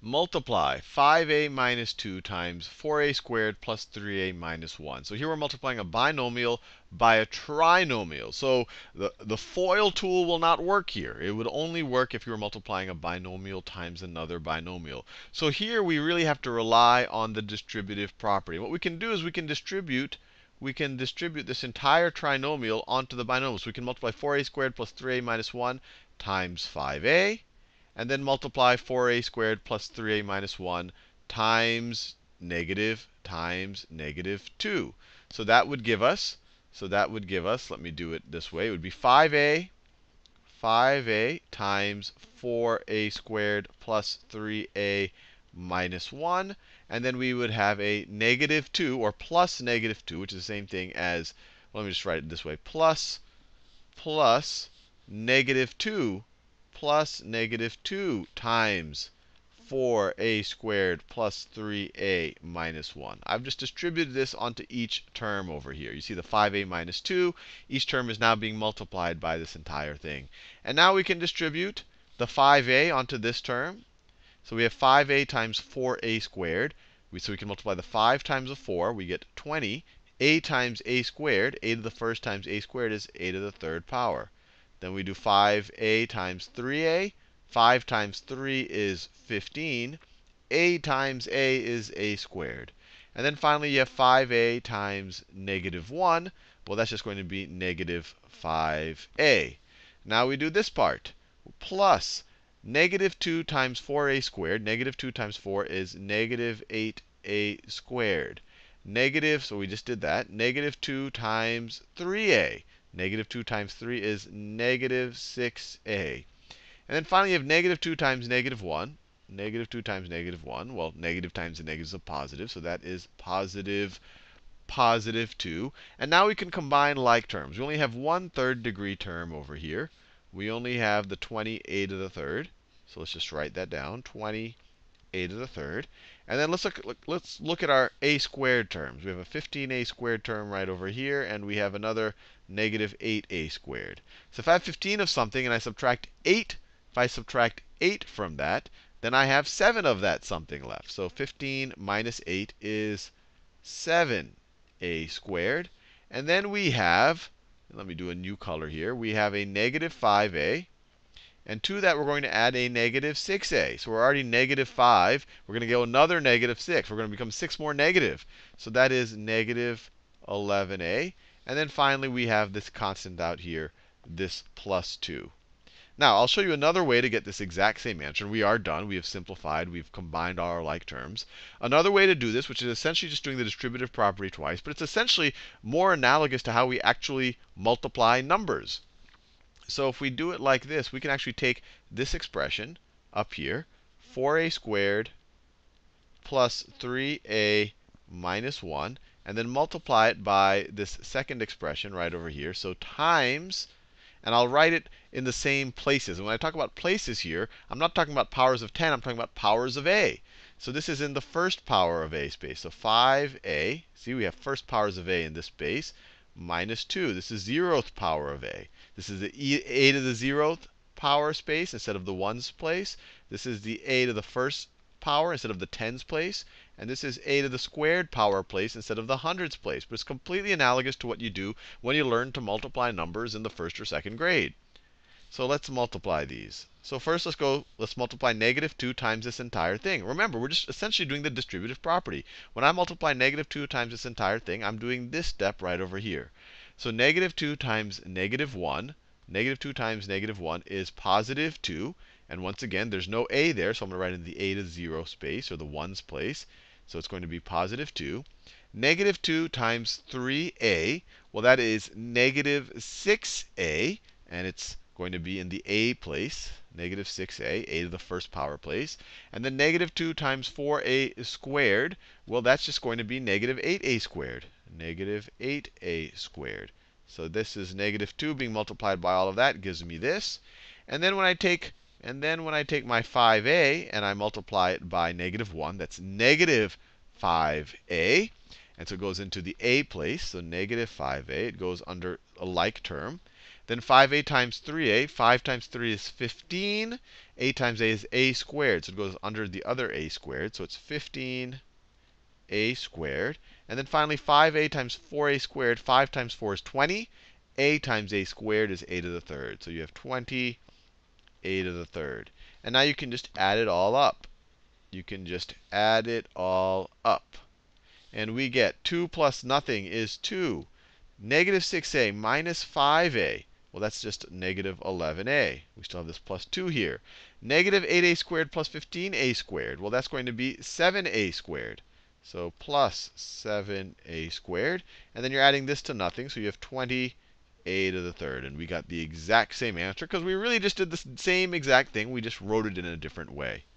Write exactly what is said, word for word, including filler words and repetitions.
multiply five a minus two times four a squared plus three a minus one. So here we're multiplying a binomial by a trinomial. So the, the FOIL tool will not work here. It would only work if you were multiplying a binomial times another binomial. So here we really have to rely on the distributive property. What we can do is we can distribute we can distribute this entire trinomial onto the binomial. So we can multiply four a squared plus three a minus one times five a. And then multiply four a squared plus three a minus one times negative times negative two. So that would give us, so that would give us, let me do it this way, it would be five a, five a times four a squared plus three a minus one. And then we would have a negative two, or plus negative two, which is the same thing as, well, let me just write it this way, plus, plus negative two plus negative two times four a squared plus three a minus one. I've just distributed this onto each term over here. You see the five a minus two. Each term is now being multiplied by this entire thing. And now we can distribute the five a onto this term. So we have five a times four a squared. We, so we can multiply the five times the four. We get twenty. A times a squared, a to the first times a squared is a to the third power. Then we do five a times three a. five times three is fifteen. A times a is a squared. And then finally, you have five a times negative one. Well, that's just going to be negative five a. Now we do this part. Plus negative two times four a squared. Negative two times four is negative eight a squared. Negative, so we just did that. Negative two times three a. Negative two times three is negative six a. And then finally, you have negative two times negative one. Negative two times negative one. Well, negative times a negative is a positive, so that is positive, positive two. And now we can combine like terms. We only have one third degree term over here. We only have the twenty a to the third. So let's just write that down, twenty a to the third. And then let's look, look, let's look at our a squared terms. We have a fifteen a squared term right over here, and we have another negative eight a squared. So if I have fifteen of something and I subtract eight, if I subtract eight from that, then I have seven of that something left. So fifteen minus eight is seven a squared. And then we have, let me do a new color here, we have a negative five a. And to that, we're going to add a negative six a. So we're already negative five. We're going to go another negative six. We're going to become six more negative. So that is negative eleven a. And then finally, we have this constant out here, this plus two. Now, I'll show you another way to get this exact same answer. We are done. We have simplified. We've combined all our like terms. Another way to do this, which is essentially just doing the distributive property twice, but it's essentially more analogous to how we actually multiply numbers. So if we do it like this, we can actually take this expression up here, four a squared plus three a minus one, and then multiply it by this second expression right over here. So times, and I'll write it in the same places. And when I talk about places here, I'm not talking about powers of ten. I'm talking about powers of a. So this is in the first power of a space. So five a, see, we have first powers of a in this space, minus two. This is zeroth power of a. This is the e, a to the zeroth power space instead of the ones place. This is the a to the first power instead of the tens place. And this is a to the squared power place instead of the hundreds place. But it's completely analogous to what you do when you learn to multiply numbers in the first or second grade. So let's multiply these. So first, let's go, let's multiply negative two times this entire thing. Remember, we're just essentially doing the distributive property. When I multiply negative two times this entire thing, I'm doing this step right over here. So negative two times negative one, negative two times negative one is positive two. And once again, there's no a there, so I'm going to write in the a to the zero space, or the ones place. So it's going to be positive two. Negative two times three a, well, that is negative six a, and it's going to be in the a place, negative six a, a to the first power place. And then negative two times four a squared, well, that's just going to be negative eight a squared, negative eight a squared. So this is negative two being multiplied by all of that gives me this. And then when I take And then when I take my five a and I multiply it by negative one, that's negative five a. And so it goes into the a place, so negative five a. It goes under a like term. Then five a times three a. five times three is fifteen. A times a is a squared. So it goes under the other a squared. So it's fifteen a squared. And then finally, five a times four a squared. five times four is twenty. A times a squared is a to the third. So you have twenty a to the third. And now you can just add it all up. You can just add it all up. And we get two plus nothing is two. Negative six a minus five a. Well, that's just negative eleven a. We still have this plus two here. Negative eight a squared plus fifteen a squared. Well, that's going to be seven a squared. So plus seven a squared. And then you're adding this to nothing. So you have twenty a to the third. And we got the exact same answer because we really just did the same exact thing. We just wrote it in a different way.